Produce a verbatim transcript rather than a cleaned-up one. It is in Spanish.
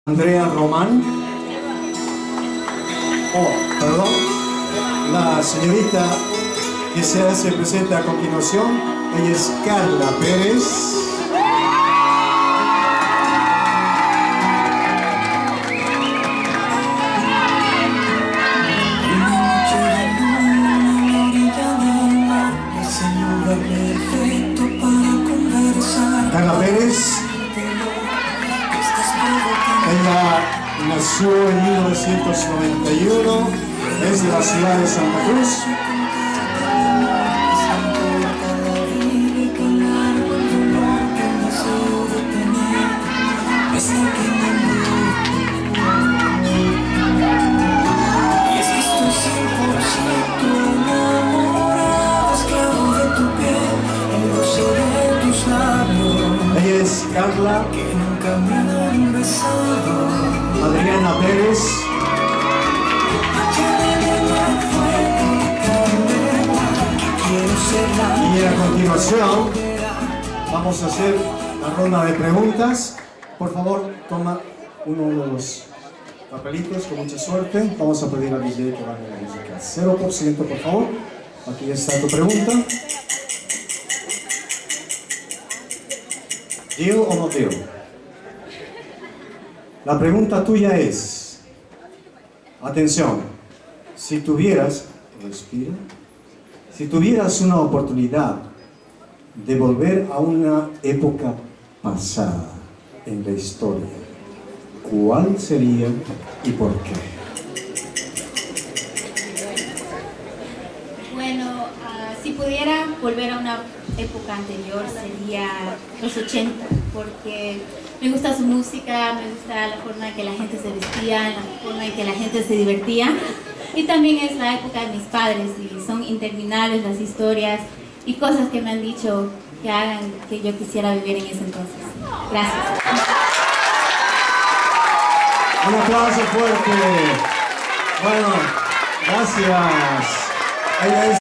Andrea Román. Oh, perdón. La señorita que se hace presente a continuación, ella es Carla Pérez. Carla Pérez. Ella nació en mil novecientos noventa y uno, es de la ciudad de Santa Cruz. Ella es Carla Adriana Pérez. Y a continuación vamos a hacer la ronda de preguntas. Por favor, toma uno de los papelitos con mucha suerte. Vamos a pedir al D J que baje la música. cero por ciento, por favor. Aquí está tu pregunta. ¿Deal o no deal? La pregunta tuya es, atención, si tuvieras, respira, si tuvieras una oportunidad de volver a una época pasada en la historia, ¿cuál sería y por qué? Bueno, uh, si pudiera volver a una época anterior sería los ochenta, porque me gusta su música, me gusta la forma en que la gente se vestía, la forma en que la gente se divertía, y también es la época de mis padres y son interminables las historias y cosas que me han dicho que hagan que yo quisiera vivir en ese entonces. Gracias. Un aplauso fuerte. Bueno, gracias. Ella es